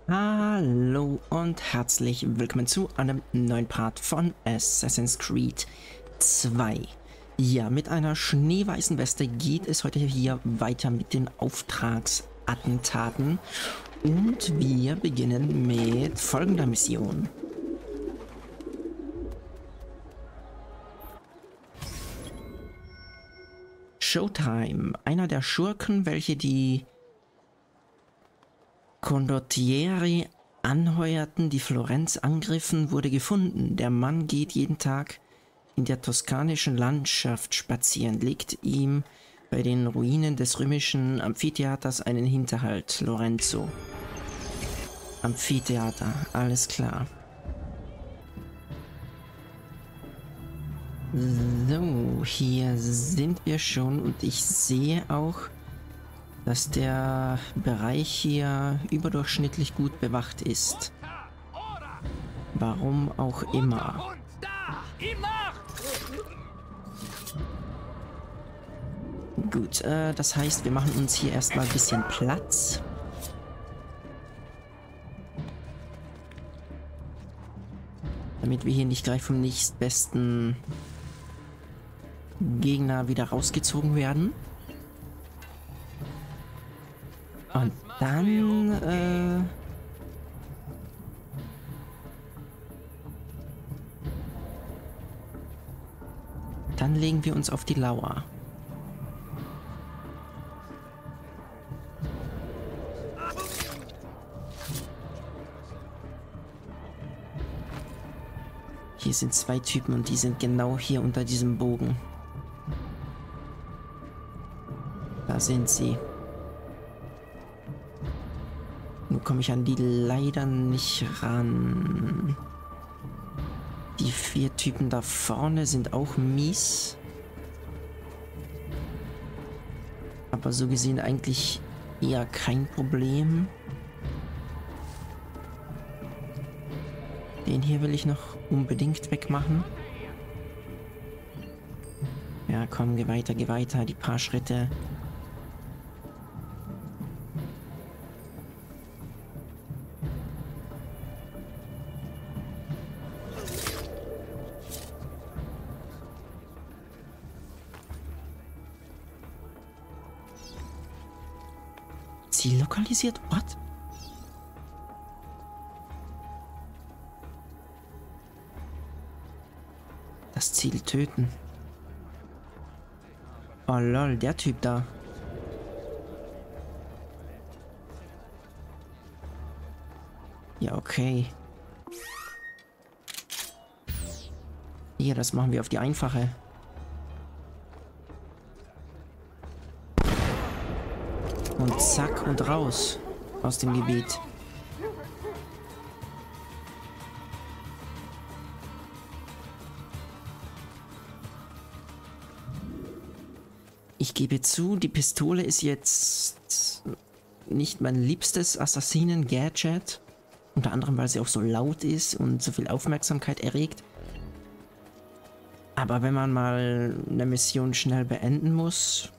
Hallo und herzlich willkommen zu einem neuen Part von Assassin's Creed 2. Ja, mit einer schneeweißen Weste geht es heute hier weiter mit den Auftragsattentaten und wir beginnen mit folgender Mission. Showtime, einer der Schurken, welche die Condottieri anheuerten, die Florenz angriffen, wurde gefunden. Der Mann geht jeden Tag in der toskanischen Landschaft spazieren, legt ihm bei den Ruinen des römischen Amphitheaters einen Hinterhalt. Lorenzo. Amphitheater, alles klar. So, hier sind wir schon und ich sehe auch, dass der Bereich hier überdurchschnittlich gut bewacht ist. Warum auch immer. Gut, das heißt, wir machen uns hier erstmal ein bisschen Platz. Damit wir hier nicht gleich vom nächstbesten Gegner wieder rausgezogen werden. Und dann, dann legen wir uns auf die Lauer. Hier sind zwei Typen und die sind genau hier unter diesem Bogen. Da sind sie. Nur komme ich an die leider nicht ran. Die 4 Typen da vorne sind auch mies. Aber so gesehen eigentlich eher kein Problem. Den hier will ich noch unbedingt wegmachen. Ja, komm, geh weiter, die paar Schritte. Ziel lokalisiert? What? Das Ziel töten. Oh lol, der Typ da. Ja, okay. Hier, das machen wir auf die einfache. Und zack und raus aus dem Gebiet. Ich gebe zu, die Pistole ist jetzt nicht mein liebstes Assassinen-Gadget. Unter anderem, weil sie auch so laut ist und so viel Aufmerksamkeit erregt. Aber wenn man mal eine Mission schnell beenden muss,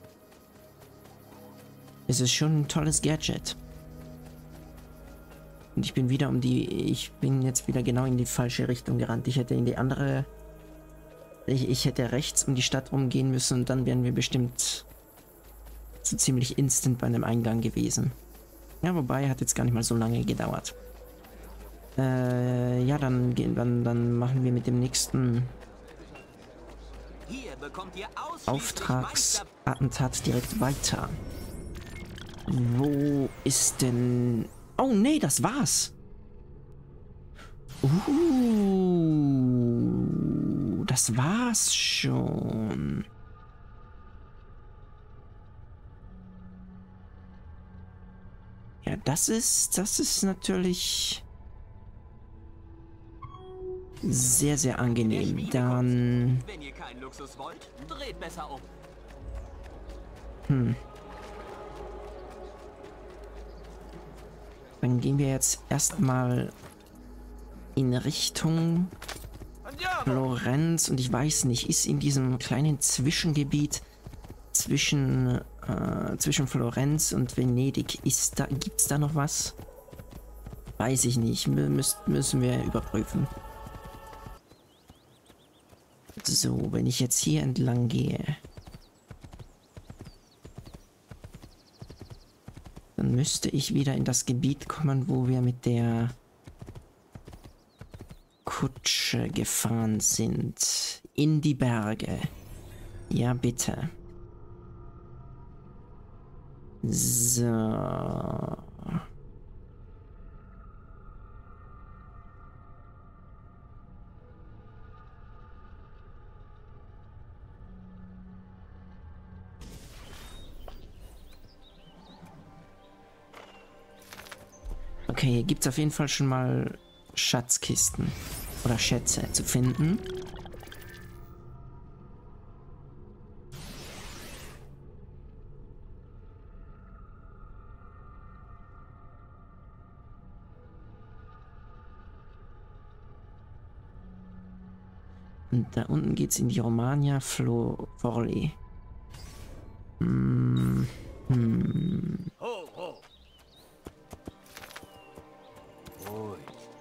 ist es schon ein tolles Gadget. Und ich bin jetzt wieder genau in die falsche Richtung gerannt. Ich hätte in die andere... Ich hätte rechts um die Stadt rumgehen müssen und dann wären wir bestimmt so ziemlich instant bei einem Eingang gewesen. Ja, wobei, hat jetzt gar nicht mal so lange gedauert. Ja, dann machen wir mit dem nächsten Auftragsattentat direkt weiter. Wo ist denn... Oh nee, das war's. Das war's schon. Ja, das ist natürlich sehr, sehr angenehm. Dann... Wenn ihr keinen Luxus wollt, dreht besser um. Dann gehen wir jetzt erstmal in Richtung Florenz und ich weiß nicht, ist in diesem kleinen Zwischengebiet zwischen Florenz und Venedig, gibt's da noch was? Weiß ich nicht. Müssen wir überprüfen. So, wenn ich jetzt hier entlang gehe, dann müsste ich wieder in das Gebiet kommen, wo wir mit der Kutsche gefahren sind. In die Berge. Ja, bitte. So. Okay, hier gibt es auf jeden Fall schon mal Schatzkisten oder Schätze zu finden. Und da unten geht es in die Romagna Forlì. Ho, ho. Ruhig.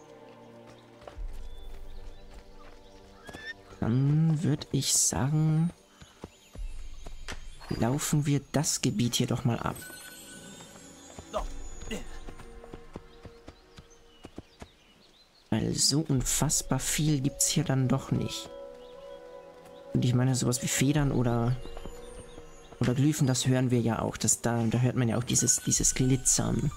Dann würde ich sagen, laufen wir das Gebiet hier doch mal ab. Weil so unfassbar viel gibt es hier dann doch nicht. Und ich meine, sowas wie Federn oder Glyphen, das hören wir ja auch. Da hört man ja auch dieses Glitzern.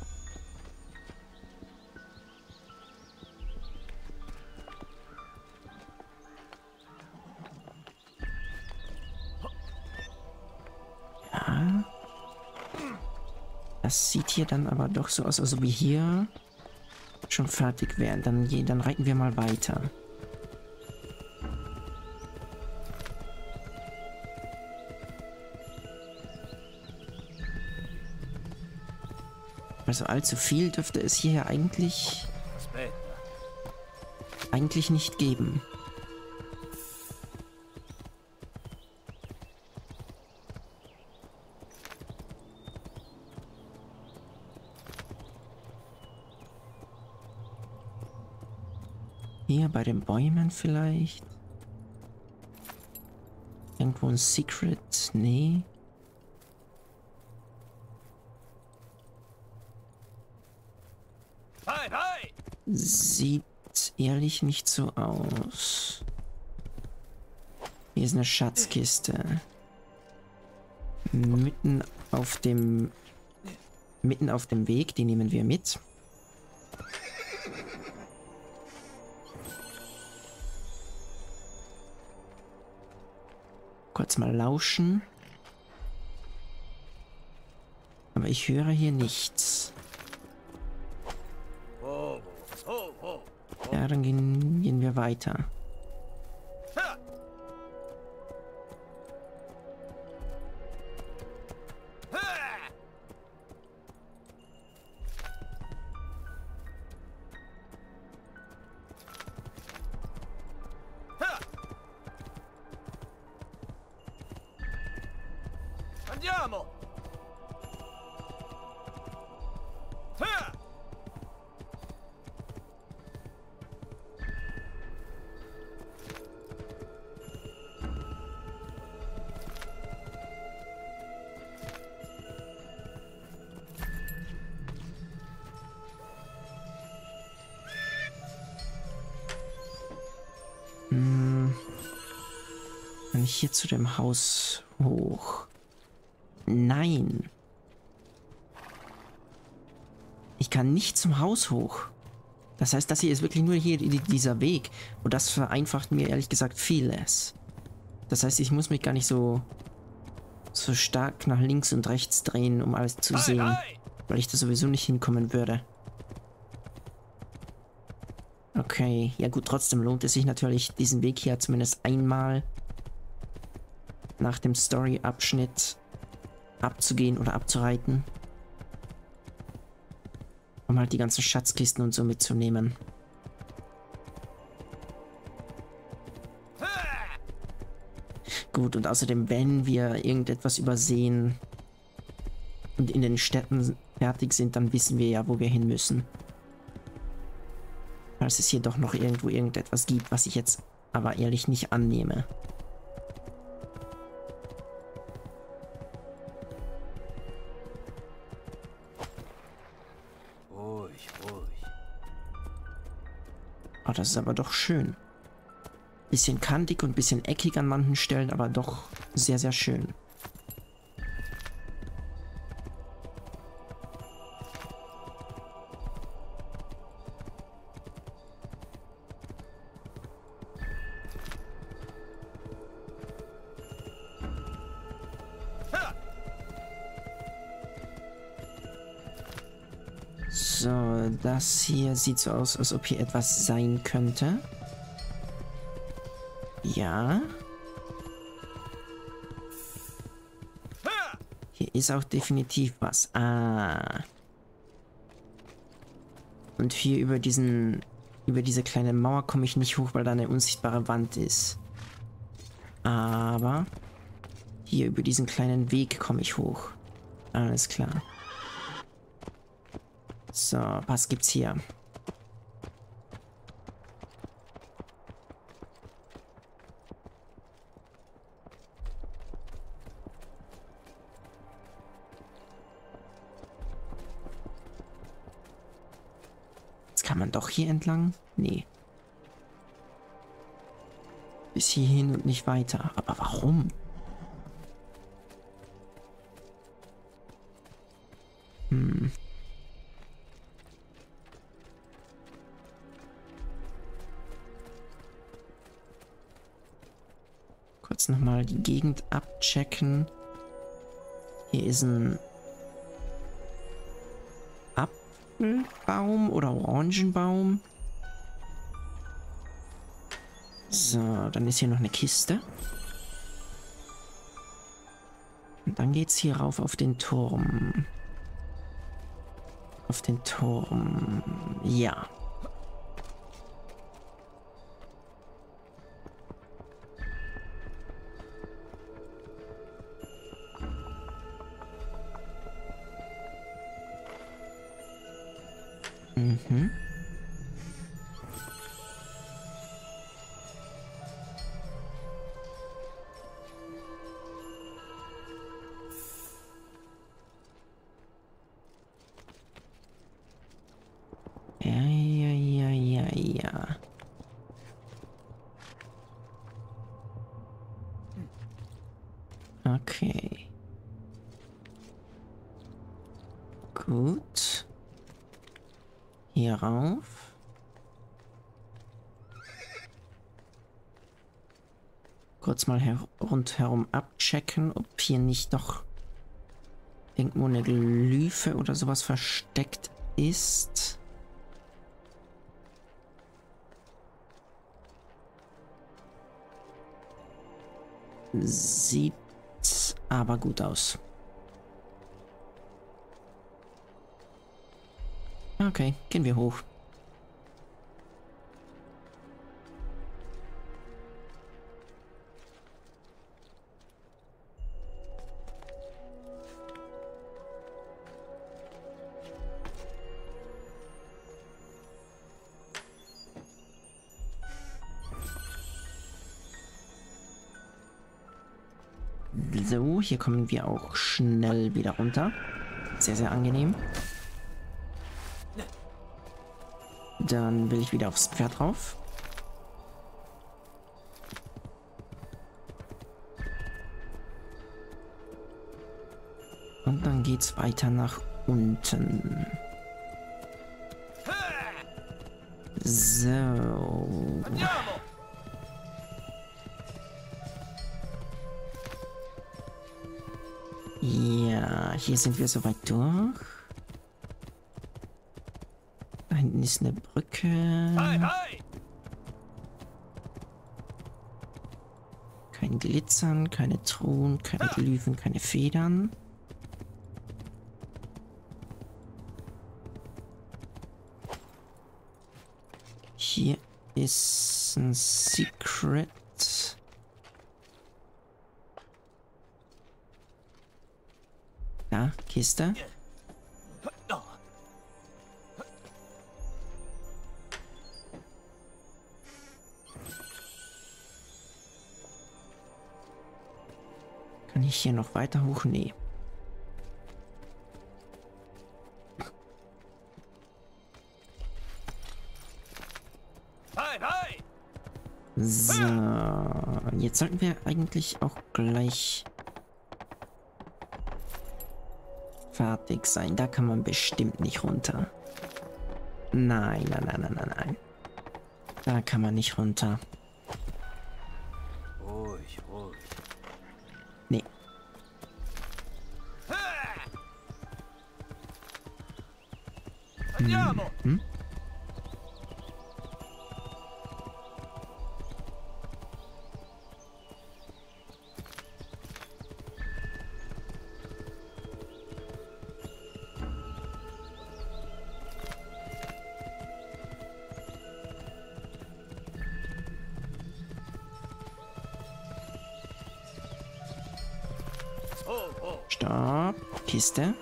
Ja. Das sieht hier dann aber doch so aus, als ob wir hier schon fertig wären. Dann reiten wir mal weiter. Also allzu viel dürfte es hier eigentlich nicht geben. Hier bei den Bäumen vielleicht. Irgendwo ein Secret? Nee. Sieht ehrlich nicht so aus. Hier ist eine Schatzkiste. Mitten auf dem Weg, die nehmen wir mit. Kurz mal lauschen. Aber ich höre hier nichts. Ja, dann gehen wir weiter. Andiamo! Kann ich hier zu dem Haus hoch? Nein. Ich kann nicht zum Haus hoch. Das heißt, das hier ist wirklich nur hier dieser Weg. Und das vereinfacht mir ehrlich gesagt vieles. Das heißt, ich muss mich gar nicht so stark nach links und rechts drehen, um alles zu sehen. Weil ich da sowieso nicht hinkommen würde. Okay, ja gut, trotzdem lohnt es sich natürlich, diesen Weg hier zumindest einmal nach dem Story-Abschnitt abzugehen oder abzureiten. Um halt die ganzen Schatzkisten und so mitzunehmen. Gut, und außerdem, wenn wir irgendetwas übersehen und in den Städten fertig sind, dann wissen wir ja, wo wir hin müssen. Falls es hier doch noch irgendwo irgendetwas gibt, was ich jetzt aber ehrlich nicht annehme. Ruhig, ruhig. Oh, das ist aber doch schön. Bisschen kantig und bisschen eckig an manchen Stellen, aber doch sehr, sehr schön. So, das hier sieht so aus, als ob hier etwas sein könnte. Ja. Hier ist auch definitiv was. Ah. Und hier über diese kleine Mauer komme ich nicht hoch, weil da eine unsichtbare Wand ist. Aber hier über diesen kleinen Weg komme ich hoch. Alles klar. So, was gibt's hier? Jetzt kann man doch hier entlang? Nee. Bis hierhin und nicht weiter. Aber warum? Kurz nochmal die Gegend abchecken. Hier ist ein Apfelbaum oder Orangenbaum. So, dann ist hier noch eine Kiste. Und dann geht's hier rauf auf den Turm. Auf den Turm. Ja. Mhm. Ja. Okay. Gut. Hier rauf. Kurz mal rundherum abchecken, ob hier nicht noch irgendwo eine Glyphe oder sowas versteckt ist. Sieht aber gut aus. Okay, gehen wir hoch. So, hier kommen wir auch schnell wieder runter. Sehr, sehr angenehm. Dann will ich wieder aufs Pferd drauf. Und dann geht's weiter nach unten. So. Andiamo! Ja, hier sind wir soweit durch. Da hinten ist eine Brücke. Hi, hi! Kein Glitzern, keine Truhen, keine Glyphen, keine Federn. Hier ist ein Secret. Da, Kiste. Kann ich hier noch weiter hoch? Nee. Hi, hi! So, jetzt sollten wir eigentlich auch gleich fertig sein. Da kann man bestimmt nicht runter. Nein, nein, nein, nein, nein, nein. Da kann man nicht runter. Ruhig, ruhig. Nee. Andiamo! Hm? Oh, oh. Stopp. Kiste.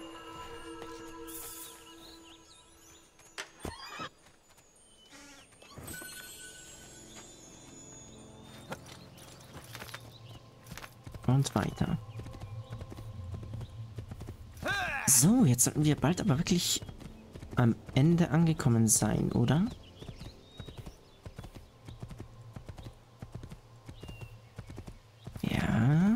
Und weiter. So, jetzt sollten wir bald aber wirklich am Ende angekommen sein, oder? Ja.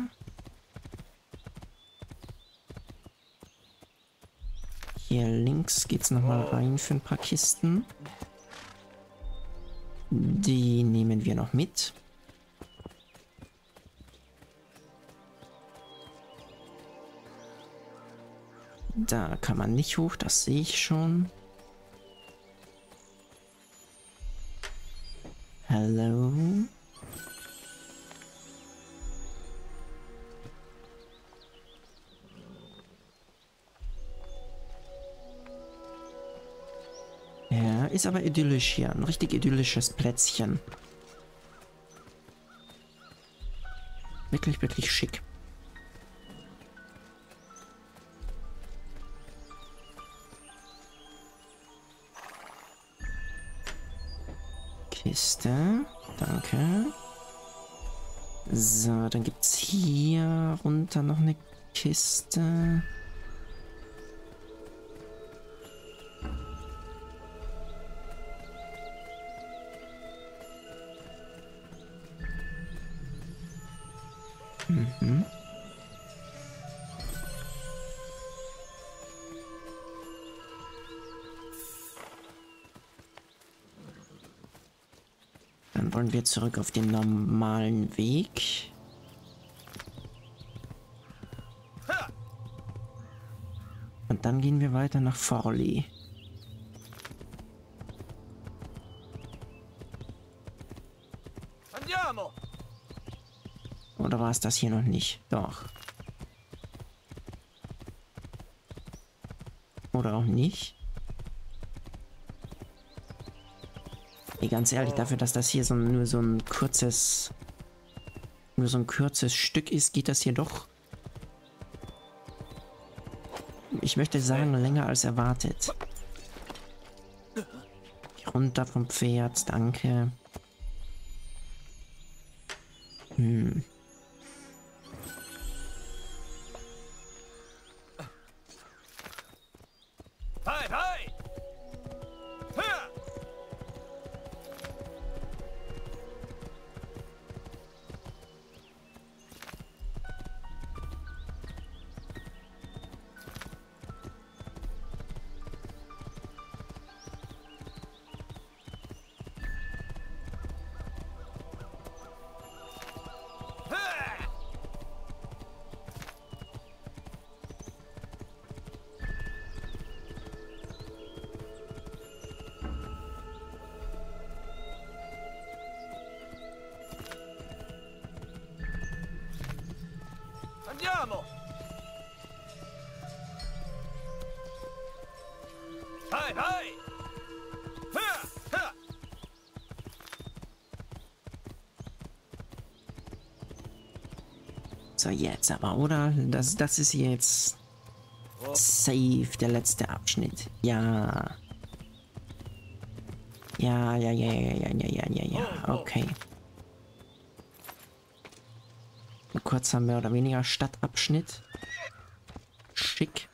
Hier links geht's nochmal rein für ein paar Kisten. Die nehmen wir noch mit. Da kann man nicht hoch, das sehe ich schon. Hallo? Ja, ist aber idyllisch hier. Ein richtig idyllisches Plätzchen. Wirklich, wirklich schick. Kiste. Danke. So, dann gibt's hier runter noch eine Kiste. Mhm. Dann wollen wir zurück auf den normalen Weg. Und dann gehen wir weiter nach Forli. Andiamo! Oder war es das hier noch nicht? Doch. Oder auch nicht. Ey, ganz ehrlich, dafür, dass das hier nur so ein kurzes Stück ist, geht das hier doch, ich möchte sagen, länger als erwartet. Runter vom Pferd, danke. Hm. Hi, hi! Ha! Andiamo! Hi, hi! Ha! Ha! So, jetzt aber, oder? Das ist jetzt safe der letzte Abschnitt. Ja. Ja, ja. Okay. Ein kurzer mehr oder weniger Stadtabschnitt. Schick.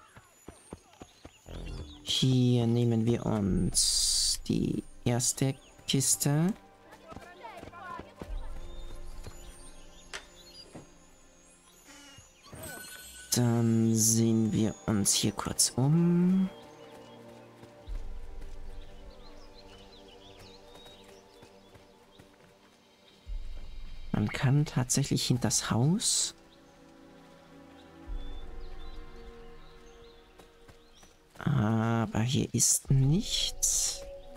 Hier nehmen wir uns die erste Kiste. Dann sehen wir uns hier kurz um. Man kann tatsächlich hinter das Haus. Aber hier ist nichts.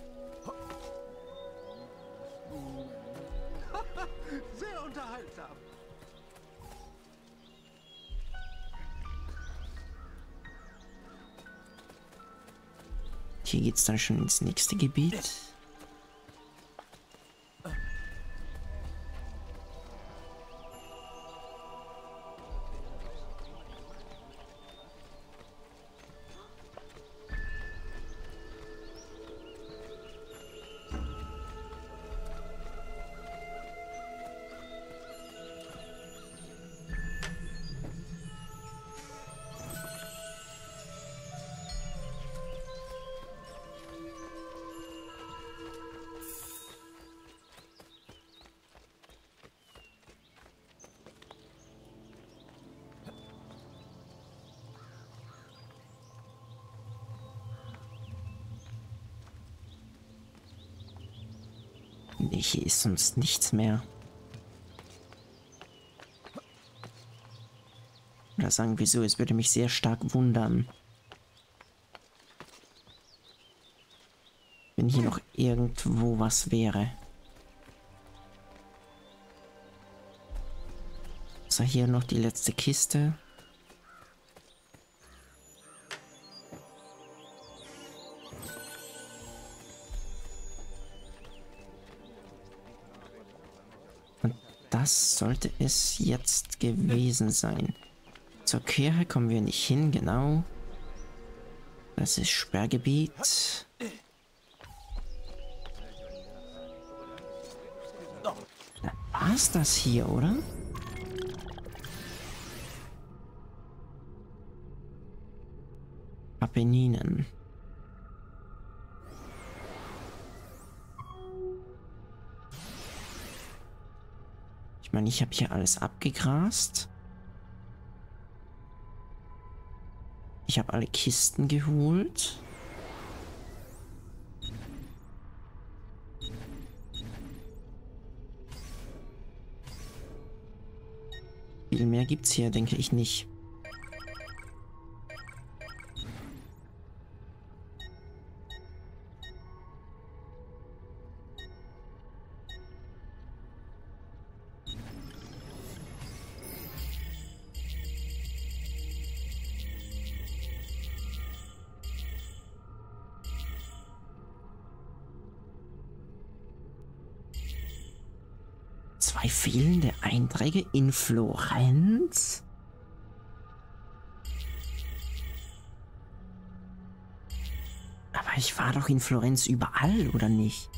Sehr unterhaltsam. Hier geht's dann schon ins nächste Gebiet. Nee, hier ist sonst nichts mehr. Oder sagen wir so, es würde mich sehr stark wundern, wenn hier noch irgendwo was wäre. So, hier noch die letzte Kiste. Das sollte es jetzt gewesen sein. Zur Kirche kommen wir nicht hin, genau. Das ist Sperrgebiet. War es das hier, oder? Apenninen. Ich meine, ich habe hier alles abgegrast. Ich habe alle Kisten geholt. Viel mehr gibt's hier, denke ich nicht. Zwei fehlende Einträge in Florenz? Aber ich war doch in Florenz überall, oder nicht?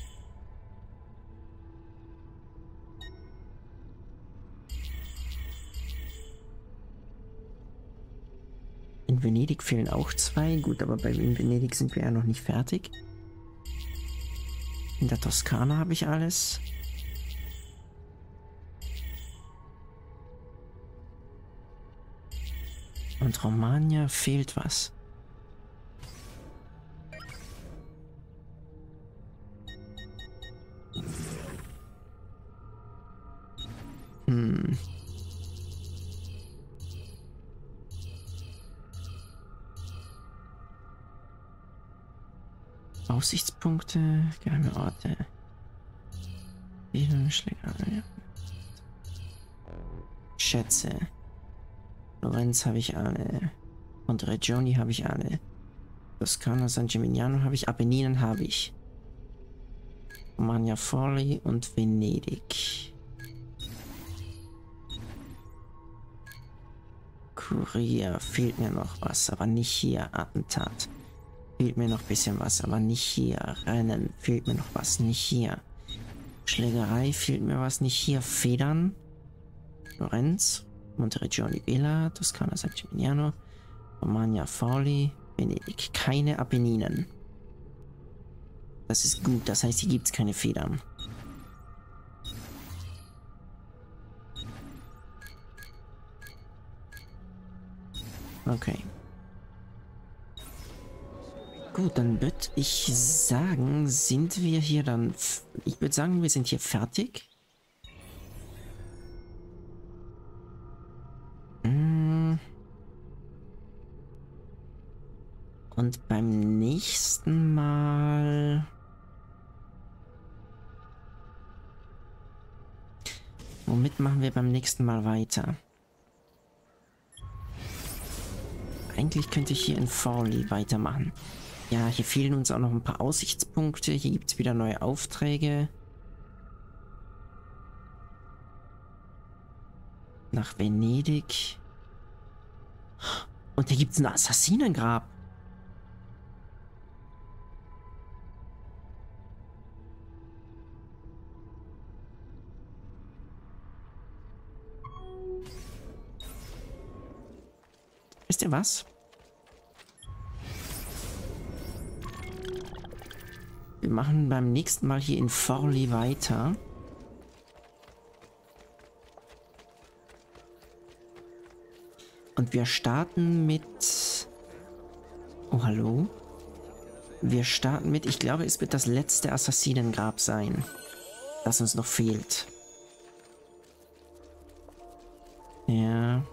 In Venedig fehlen auch zwei. Gut, aber in Venedig sind wir ja noch nicht fertig. In der Toskana habe ich alles. Und Romagna fehlt was. Aussichtspunkte, geheime Orte. Schätze. Florenz habe ich alle. Und Regioni habe ich alle. Toskana, San Gimignano habe ich. Apenninen habe ich. Romagna Forli und Venedig. Kurier fehlt mir noch was, aber nicht hier. Attentat. Fehlt mir noch ein bisschen was, aber nicht hier. Rennen fehlt mir noch was, nicht hier. Schlägerei fehlt mir was, nicht hier. Federn. Florenz, Monteregione Vela, Toskana San Gimignano, Romagna Forli, Venedig. Keine Apenninen. Das ist gut, das heißt, hier gibt es keine Federn. Okay. Gut, dann würde ich sagen, sind wir hier dann... Ich würde sagen, wir sind hier fertig. Und beim nächsten Mal... Womit machen wir beim nächsten Mal weiter? Eigentlich könnte ich hier in Forli weitermachen. Ja, hier fehlen uns auch noch ein paar Aussichtspunkte. Hier gibt es wieder neue Aufträge. Nach Venedig. Und hier gibt es ein Assassinengrab. Wisst ihr was? Wir machen beim nächsten Mal hier in Forli weiter. Und wir starten mit... Oh, hallo? Wir starten mit... Ich glaube, es wird das letzte Assassinengrab sein, das uns noch fehlt. Ja...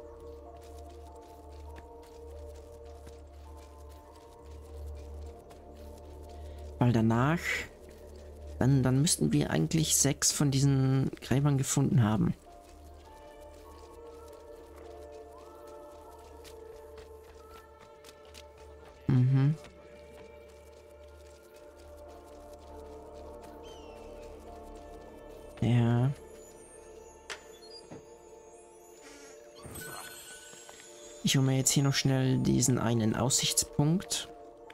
Weil danach, dann müssten wir eigentlich 6 von diesen Gräbern gefunden haben. Mhm. Ja. Ich hole mir jetzt hier noch schnell diesen einen Aussichtspunkt.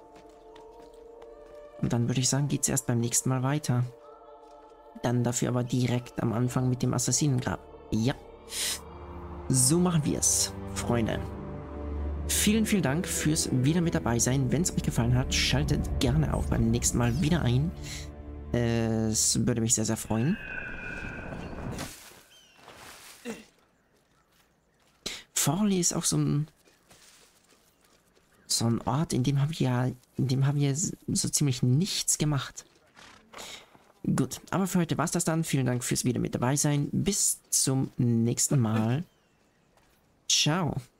Und dann würde ich sagen, geht es erst beim nächsten Mal weiter. Dann dafür aber direkt am Anfang mit dem Assassinengrab. Ja. So machen wir es, Freunde. Vielen, vielen Dank fürs wieder mit dabei sein. Wenn es euch gefallen hat, schaltet gerne auch beim nächsten Mal wieder ein. Es würde mich sehr, sehr freuen. Forli ist auch so ein Ort, in dem haben wir so ziemlich nichts gemacht. Gut, aber für heute war es das dann. Vielen Dank fürs wieder mit dabei sein. Bis zum nächsten Mal. Ciao.